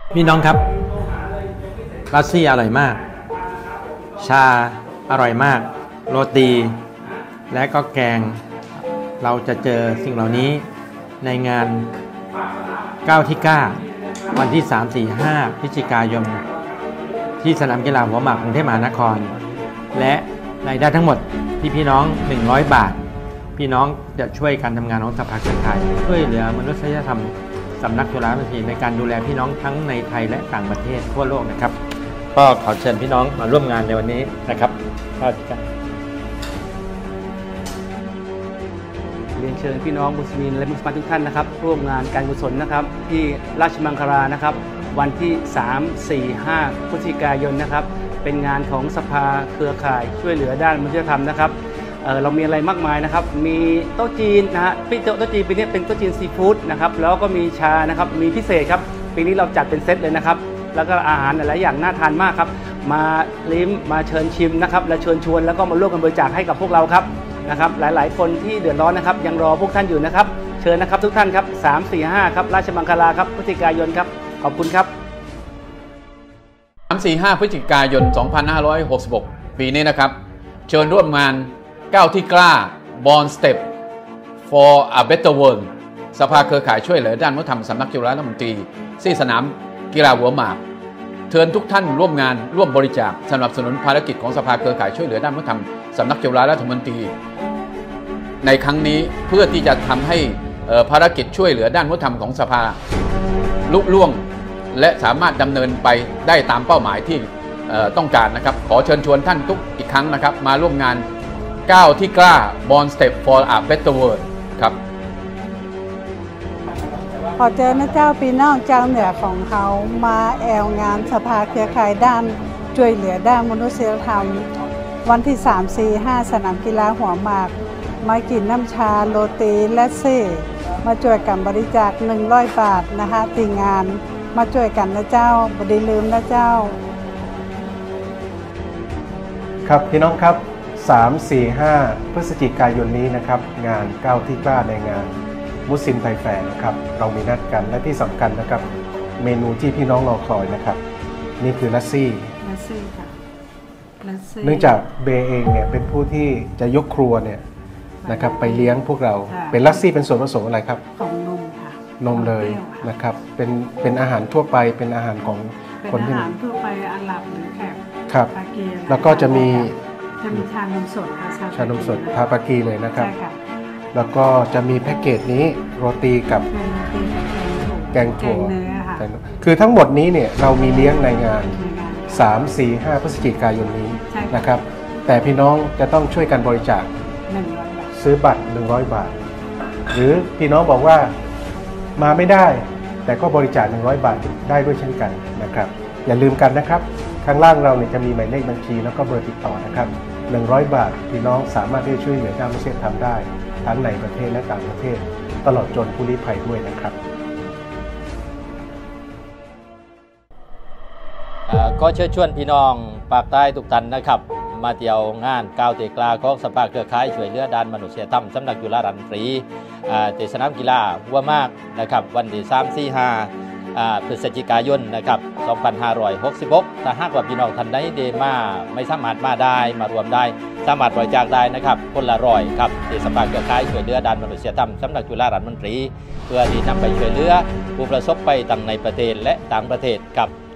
พี่น้องครับรัสเซียอร่อยมากชาอร่อยมากโรตีและก็แกงเราจะเจอสิ่งเหล่านี้ในงาน9ที่9วันที่3 4 5พฤศจิกายนที่สนามกีฬาหัวหมากกรุงเทพมหานครและรายได้ทั้งหมดที่พี่น้อง100 บาทพี่น้องจะช่วยการทำงานของสภาเครือข่ายช่วยเหลือมนุษยธรรมสำนักจุฬาภรณีในการดูแลพี่น้องทั้งในไทยและต่างประเทศทั่วโลกนะครับก็ขอเชิญพี่น้องมาร่วมงานในวันนี้นะครับเรียนเชิญพี่น้องมุสลิมและมุสลิมทุกท่านนะครับร่วมงานการกุศลนะครับที่ราชมังคลานะครับวันที่3 4 5พฤศจิกายนนะครับเป็นงานของสภาเครือข่ายช่วยเหลือด้านมนุษยธรรมนะครับเรามีอะไรมากมายนะครับมีโต๊ะจีนนะฮะโต๊ะจีนปีนี้เป็นโต๊ะจีนซีฟู้ดนะครับแล้วก็มีชานะครับมีพิเศษครับปีนี้เราจัดเป็นเซตเลยนะครับแล้วก็อาหารหลายอย่างน่าทานมากครับมาลิ้มมาเชิญชิมนะครับและเชิญชวนแล้วก็มาร่วมกันบริจาคให้กับพวกเราครับนะครับหลายๆคนที่เดือดร้อนนะครับยังรอพวกท่านอยู่นะครับเชิญนะครับทุกท่านครับ3 4 5ครับราชมังคลาครับพฤศจิกายนครับขอบคุณครับ 3 4 5พฤศจิกายน2566ปีนี้นะครับเชิญร่วมงาน9ที่กล้า Born Step for a Better World สภาเครือข่ายช่วยเหลือด้านวัฒนธรรมสำนักจุฬาลงกรณ์ที่สนามกีฬาหัวหมากเชิญทุกท่านร่วมงานร่วมบริจาคสนับสนุนภารกิจของสภาเครือข่ายช่วยเหลือด้านวัฒนธรรมสำนักจุฬาลงกรณ์ในครั้งนี้เพื่อที่จะทำให้ภารกิจช่วยเหลือด้านวัฒนธรรมของสภาลุล่วงและสามารถดำเนินไปได้ตามเป้าหมายที่ต้องการนะครับขอเชิญชวนท่านทุกอีกครั้งนะครับมาร่วมงาน9ที่กล้า Born Step for a Better World ครับขอเจอนะเจ้าพี่น้องเจ้าเหนือของเขามาแอลงานสภาเครือข่ายด้านช่วยเหลือด้านมนุษยธรรมวันที่3 4 5สนามกีฬาหัวหมากมากินน้ำชาโรตีและเซ่มาช่วยกันบริจาค100 บาทนะคะตีงานมาช่วยกันนะเจ้าบ่ได้ลืมนะเจ้าครับพี่น้องครับ3 4 5พฤศจิกายนนี้นะครับงาน9ที่กล้าในงานมุสลิมไทยแฟร์นะครับเรามีนัดกันและที่สำคัญนะครับเมนูที่พี่น้องรอคอยนะครับนี่คือลัสซี่ค่ะเนื่องจากเบเองเนี่ยเป็นผู้ที่จะยกครัวเนี่ยนะครับไปเลี้ยงพวกเราเป็นลัสซี่เป็นส่วนผสมอะไรครับของนมค่ะนมเลยนะครับเป็นอาหารทั่วไปเป็นอาหารของคนที่อาหารทั่วไปอาหรับหรือแขกครับแล้วก็จะมีชานมสดชานมสดทาปากีเลยนะครับแล้วก็จะมีแพ็กเกจนี้โรตีกับแกงถั่วคือทั้งหมดนี้เนี่ยเรามีเลี้ยงในงาน3 4 5พฤศจิกายนนี้นะครับแต่พี่น้องจะต้องช่วยกันบริจาคซื้อบัตร100 บาทหรือพี่น้องบอกว่ามาไม่ได้แต่ก็บริจาค100 บาทได้ด้วยเช่นกันนะครับอย่าลืมกันนะครับข้างล่างเราเนี่ยจะมีหมายเลขบัญชีแล้วก็เบอร์ติดต่อนะครับ100 บาทพี่น้องสามารถที่จะช่วยเหลือด้านมนุษยธรรมได้ทั้งในประเทศและต่างประเทศตลอดจนผู้ลี้ภัยด้วยนะครับก็เชิญชวนพี่น้องภาคใต้ทุกท่านนะครับมาเที่ยวงาน9ที่กล้าของสภาเครือข่ายช่วยเหลือด้านมนุษยธรรมสำนักจุฬาลงกรณ์ที่สนามกีฬาหัวหมากนะครับวันที่3 4 5พฤศจิกายนนะครับ2566ถ้าหากว่าพี่น้องท่านใดเดมาไม่สามารถมาได้มารวมได้สามารถบริจาคได้นะครับคนละ100ครับที่สภาเครือข่ายช่วยเหลือด้านมนุษยธรรมสำนักจุฬาลงกรณ์เพื่อที่นำไปช่วยเหลือผู้ประสบภัยทั้งในประเทศและต่างประเทศครับ